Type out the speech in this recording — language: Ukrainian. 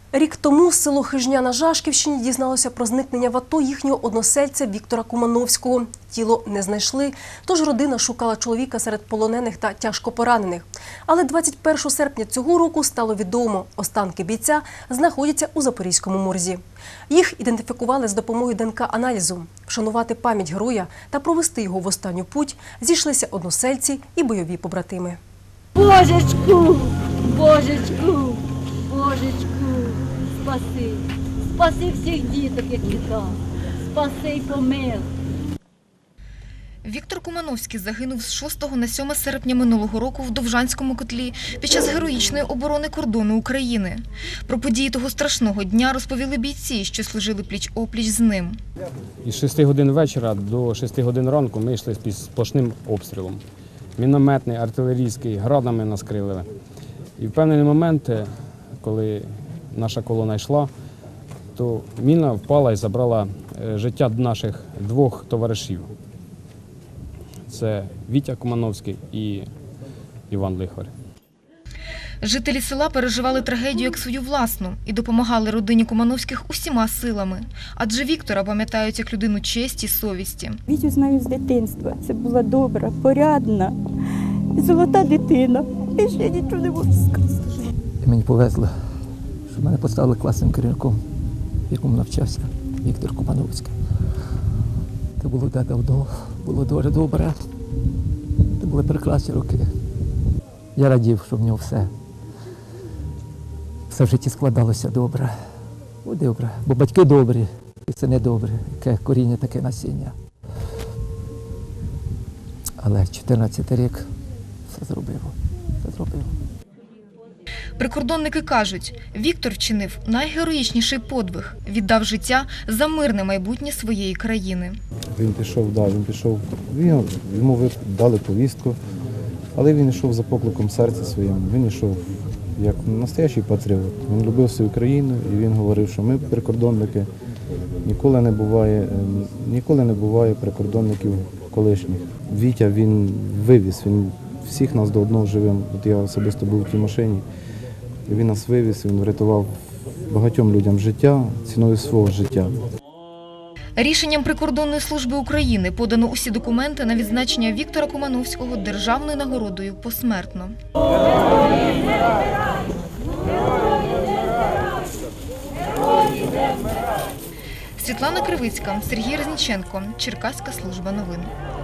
Рік тому село Хижня на Жашківщині дізналося про зникнення в АТО їхнього односельця Віктора Кумановського. Тіло не знайшли, тож родина шукала чоловіка серед полонених та тяжко поранених. Але 21 серпня цього року стало відомо – останки бійця знаходяться у Запорізькому морзі. Їх ідентифікували з допомогою ДНК-аналізу. Вшанувати пам'ять героя та провести його в останню путь зійшлися односельці і бойові побратими. Божечку, Божечку, Божечку, спаси, спаси всіх діток, які там, спаси й помилуй. Віктор Кумановський загинув з 6 на 7 серпня минулого року в Довжанському котлі під час героїчної оборони кордону України. Про події того страшного дня розповіли бійці, що служили пліч-опліч з ним. Із 6 годин вечора до 6 годин ранку ми йшли під сплошним обстрілом. Мінометний, артилерійський, градами нас крили. І в певний момент, коли наша колона йшла, то міна впала і забрала життя наших двох товаришів. Це Вітя Кумановський і Іван Лихвар. Жителі села переживали трагедію як свою власну і допомагали родині Кумановських усіма силами. Адже Віктора пам'ятають як людину честі й совісті. Вітю знаю з дитинства. Це була добра, порядна, золота дитина. І ще нічого не можу сказати. Мені повезло, що мене поставили класним керівником, в якому навчався Віктор Кумановський. Це було давно, було дуже добре. Це були прекрасні роки. Я радів, що в нього все в житті складалося добре. О, добре. Бо батьки добрі, і це не добре, яке коріння, таке насіння. Але 14 рік все зробив. Прикордонники кажуть, Віктор вчинив найгероїчніший подвиг – віддав життя за мирне майбутнє своєї країни. Він пішов, йому дали повістку, але він йшов за покликом серця своїм, він йшов як настоящий патріот. Він любив свою країну і він говорив, що ми прикордонники, ніколи не буває прикордонників колишніх. Вітя він вивіз, він всіх нас до одного живим. От я особисто був в тій машині, і він нас вивіз, він врятував багатьом людям життя ціною свого життя. Рішенням Прикордонної служби України подано усі документи на відзначення Віктора Кумановського державною нагородою посмертно. Світлана Кривицька, Сергій Резніченко, Черкаська служба новин.